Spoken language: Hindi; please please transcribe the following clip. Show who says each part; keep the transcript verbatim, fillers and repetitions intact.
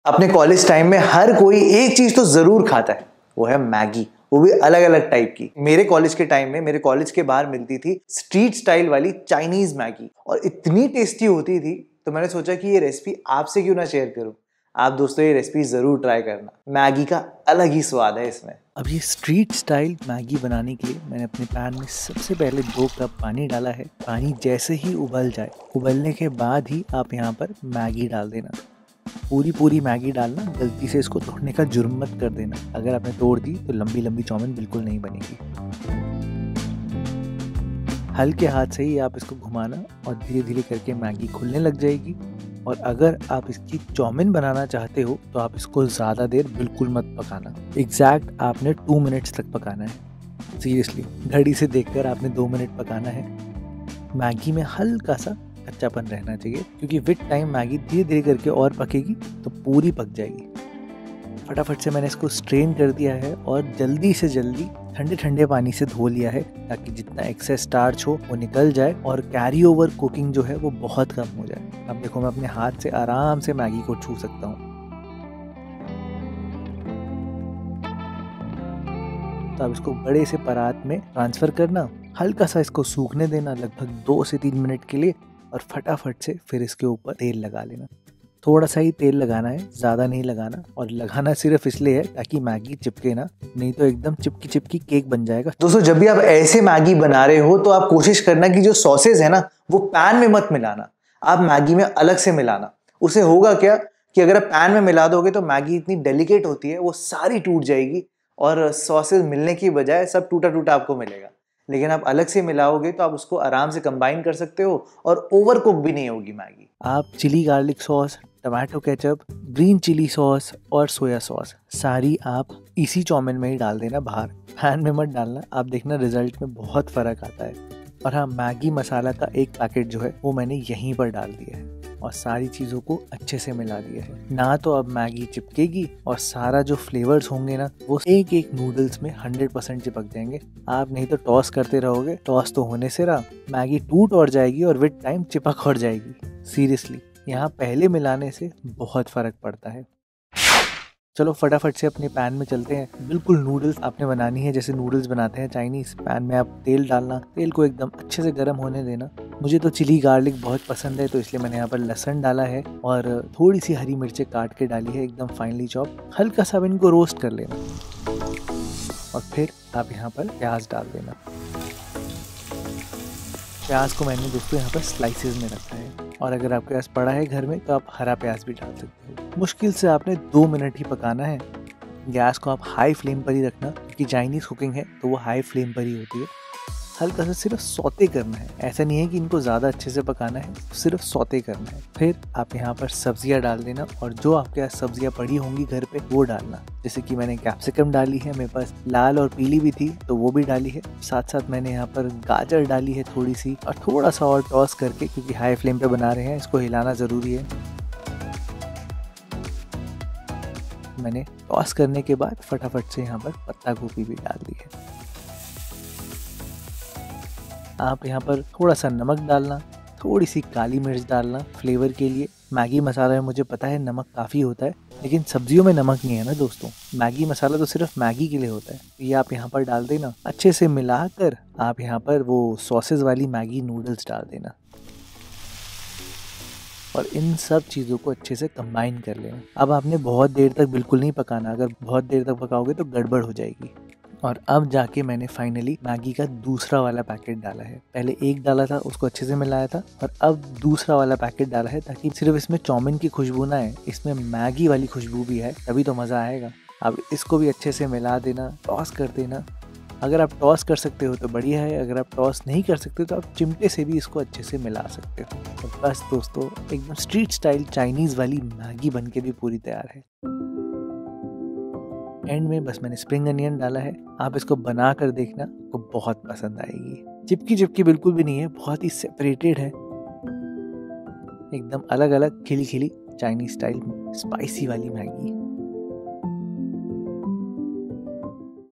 Speaker 1: अपने कॉलेज टाइम में हर कोई एक चीज तो जरूर खाता है, वो है मैगी, वो भी अलग अलग टाइप की। मेरे कॉलेज के टाइम में मेरे कॉलेज के बाहर मिलती थी स्ट्रीट स्टाइल वाली चाइनीज मैगी, और इतनी टेस्टी होती थी तो मैंने सोचा कि ये रेसिपी आपसे क्यों ना शेयर करूं। आप दोस्तों ये रेसिपी जरूर ट्राई करना, मैगी का अलग ही स्वाद है इसमें। अब ये स्ट्रीट स्टाइल मैगी बनाने के लिए मैंने अपने पैन में सबसे पहले दो कप पानी डाला है। पानी जैसे ही उबल जाए, उबलने के बाद ही आप यहाँ पर मैगी डाल देना। पूरी पूरी मैगी डालना, गलती से इसको तोड़ने का जुर्म मत कर देना। अगर आपने तोड़ दी तो लंबी लंबी चाउमीन बिल्कुल नहीं बनेगी। हल्के हाथ से ही आप इसको घुमाना और धीरे धीरे करके मैगी खुलने लग जाएगी। और अगर आप इसकी चाउमीन बनाना चाहते हो तो आप इसको ज़्यादा देर बिल्कुल मत पकाना। एग्जैक्ट आपने टू मिनट्स तक पकाना है। सीरियसली घड़ी से देखकर आपने दो मिनट पकाना है। मैगी में हल्का सा कच्चापन रहना चाहिए, क्योंकि विद टाइम मैगी धीरे धीरे करके और पकेगी तो पूरी पक जाएगी। फटाफट से मैंने इसको स्ट्रेन कर दिया है और जल्दी से जल्दी ठंडे ठंडे पानी से धो लिया है, ताकि जितना एक्सेस स्टार्च हो वो निकल जाए और कैरी ओवर कुकिंग जो है वो बहुत कम हो जाए। अब देखो मैं अपने हाथ से आराम से मैगी को छू सकता हूँ। तो अब इसको बड़े से परात में ट्रांसफर करना, हल्का सा इसको सूखने देना लगभग दो से तीन मिनट के लिए, और फटाफट से फिर इसके ऊपर तेल लगा लेना। थोड़ा सा ही तेल लगाना है, ज़्यादा नहीं लगाना। और लगाना सिर्फ इसलिए है ताकि मैगी चिपके ना, नहीं तो एकदम चिपकी चिपकी केक बन जाएगा। दोस्तों जब भी आप ऐसे मैगी बना रहे हो तो आप कोशिश करना कि जो सॉसेज है ना वो पैन में मत मिलाना, आप मैगी में अलग से मिलाना। उससे होगा क्या कि अगर आप पैन में मिला दोगे तो मैगी इतनी डेलिकेट होती है, वो सारी टूट जाएगी और सॉसेज मिलने की बजाय सब टूटा टूटा आपको मिलेगा। लेकिन आप अलग से मिलाओगे तो आप उसको आराम से कंबाइन कर सकते हो और ओवर कुक भी नहीं होगी मैगी। आप chilli garlic sauce, tomato ketchup, green chilli sauce और सोया सॉस सारी आप इसी चाउमीन में ही डाल देना, बाहर पैन में मत डालना। आप देखना रिजल्ट में बहुत फर्क आता है। और हाँ, मैगी मसाला का एक पैकेट जो है वो मैंने यहीं पर डाल दिया है और सारी चीज़ों को अच्छे से मिला दिया है ना। तो अब मैगी चिपकेगी और सारा जो फ्लेवर्स होंगे ना वो एक एक नूडल्स में हंड्रेड परसेंट चिपक जाएंगे। आप नहीं तो टॉस करते रहोगे, टॉस तो होने से रहा, मैगी टूट और जाएगी और विद टाइम चिपक और जाएगी। सीरियसली यहाँ पहले मिलाने से बहुत फर्क पड़ता है। चलो फटाफट से अपने पैन में चलते हैं। बिल्कुल नूडल्स आपने बनानी है जैसे नूडल्स बनाते हैं चाइनीज। पैन में आप तेल डालना, तेल को एकदम अच्छे से गर्म होने देना। मुझे तो चिली गार्लिक बहुत पसंद है तो इसलिए मैंने यहाँ पर लहसुन डाला है और थोड़ी सी हरी मिर्चें काट के डाली है, एकदम फाइनली चॉप। हल्का सा इनको रोस्ट कर लेना और फिर आप यहाँ पर प्याज डाल देना। प्याज को मैंने दोस्तों यहाँ पर स्लाइसेस में रखा है, और अगर आपके पास पड़ा है घर में तो आप हरा प्याज भी डाल सकते हो। मुश्किल से आपने दो मिनट ही पकाना है। गैस को आप हाई फ्लेम पर ही रखना, क्योंकि चाइनीज़ कुकिंग है तो वो हाई फ्लेम पर ही होती है। हल्का सा सिर्फ सौते करना है, ऐसा नहीं है कि इनको ज़्यादा अच्छे से पकाना है, सिर्फ सौते करना है। फिर आप यहाँ पर सब्जियाँ डाल देना, और जो आपके पास सब्जियाँ पड़ी होंगी घर पे वो डालना। जैसे कि मैंने कैप्सिकम डाली है, मेरे पास लाल और पीली भी थी तो वो भी डाली है। साथ साथ मैंने यहाँ पर गाजर डाली है थोड़ी सी, और थोड़ा सा और टॉस करके, क्योंकि हाई फ्लेम पे बना रहे हैं इसको हिलाना ज़रूरी है। मैंने टॉस करने के बाद फटाफट से यहाँ पर पत्ता गोभी भी डाल दी है। आप यहाँ पर थोड़ा सा नमक डालना, थोड़ी सी काली मिर्च डालना फ्लेवर के लिए। मैगी मसाला में मुझे पता है नमक काफ़ी होता है, लेकिन सब्जियों में नमक नहीं है ना दोस्तों। मैगी मसाला तो सिर्फ मैगी के लिए होता है। ये आप यहाँ पर डाल देना, अच्छे से मिलाकर आप यहाँ पर वो सॉसेज वाली मैगी नूडल्स डाल देना और इन सब चीज़ों को अच्छे से कंबाइन कर लेना। अब आपने बहुत देर तक बिल्कुल नहीं पकाना, अगर बहुत देर तक पकाओगे तो गड़बड़ हो जाएगी। और अब जाके मैंने फाइनली मैगी का दूसरा वाला पैकेट डाला है। पहले एक डाला था, उसको अच्छे से मिलाया था, और अब दूसरा वाला पैकेट डाला है, ताकि सिर्फ इसमें चाउमीन की खुशबू ना है, इसमें मैगी वाली खुशबू भी है, तभी तो मज़ा आएगा। अब इसको भी अच्छे से मिला देना, टॉस कर देना। अगर आप टॉस कर सकते हो तो बढ़िया है, अगर आप टॉस नहीं कर सकते तो आप चिमटे से भी इसको अच्छे से मिला सकते हो। तो बस दोस्तों, एकदम स्ट्रीट स्टाइल चाइनीज़ वाली मैगी बन के भी पूरी तैयार है। एंड में बस मैंने स्प्रिंग अनियन डाला है। आप इसको बना कर देखना, आपको बहुत पसंद आएगी। चिपकी चिपकी बिल्कुल भी नहीं है, बहुत ही सेपरेटेड है, एकदम अलग अलग खिली खिली चाइनीज स्टाइल स्पाइसी वाली मैगी।